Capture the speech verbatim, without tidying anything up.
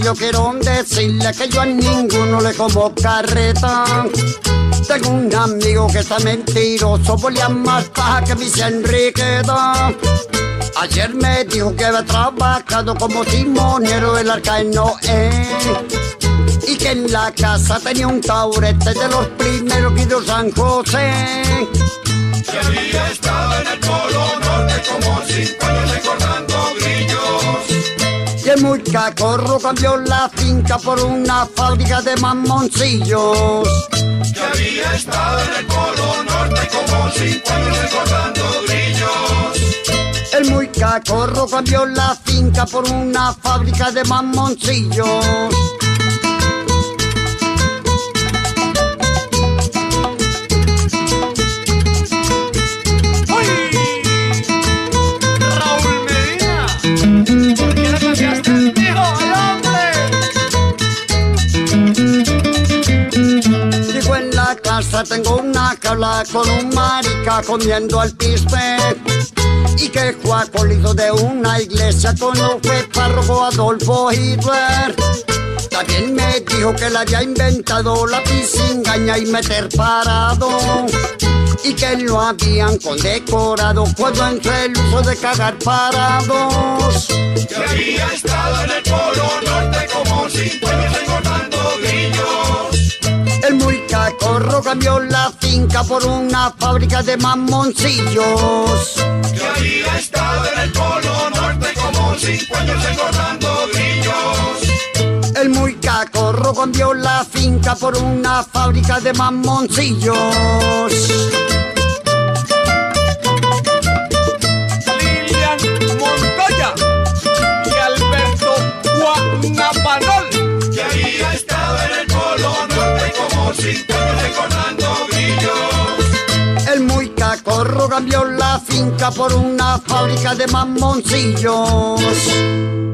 yo quiero decirle que yo a ninguno le como carreta. Tengo un amigo que está mentiroso, volía más paja que mi Enriqueta. Ayer me dijo que había trabajado como timonero del Arca de Noé y que en la casa tenía un taburete de los primeros que dio San José. Que había estado en el Polo Norte como cinco años recordando grillos. Y el muy cacorro cambió la finca por una fábrica de mamoncillos. Que había estado en el Polo Norte como cinco años recordando grillos. El muy cacorro cambió la finca por una fábrica de mamoncillos. Tengo una cabla con un marica comiendo al pispe y que Juaco le hizo de una iglesia con lo fue párroco Adolfo Hitler. También me dijo que le había inventado la pisingaña y meter parado y que lo habían condecorado cuando entré el uso de cagar parados. Que había estado en el Polo Norte como cinco años engordando grillos. El muy cacorro cambió la finca por una fábrica de mamoncillos. Que había estado en el Polo Norte como cinco años engordando grillos. El muy cacorro cambió la finca por una fábrica de mamoncillos. Lilian Montoya y Alberto Guanapanol. Que había estado en el Polo Norte como cinco años recordando grillos. El muy cacorro cambió la finca por una fábrica de mamoncillos.